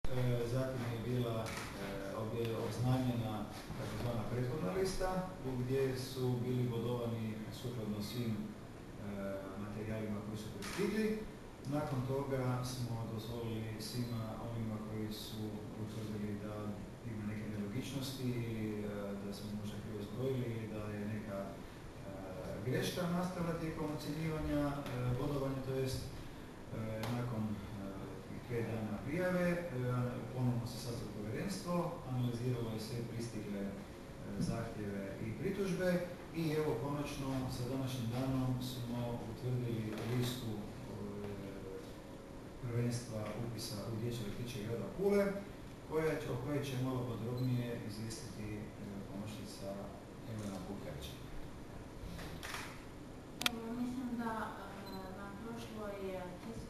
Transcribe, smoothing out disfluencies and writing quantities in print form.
zatim je bila obznanjena takozvana prethodna lista gdje su bili bodovani sukladno svim materijalima koji su pristigli. Nakon toga smo dozvolili svima onima koji su utvrdili da ima neke nelogičnosti ili da smo možda krivo zbrojili ili da je neka greška nastala tijekom ocjenjivanja, bodovanja, to jest nakon 5 dana prijave, ponovno se sazvalo povjerenstvo, analiziralo je sve pristigle zahtjeve i pritužbe i evo konačno sa današnjim danom smo utvrdili listu prvenstva upisa u dječje vrtiće grada Pule, o kojoj će malo podrobnije izvijestiti pomoćnica Elena Bukarić. Mislim da na prošloj tisku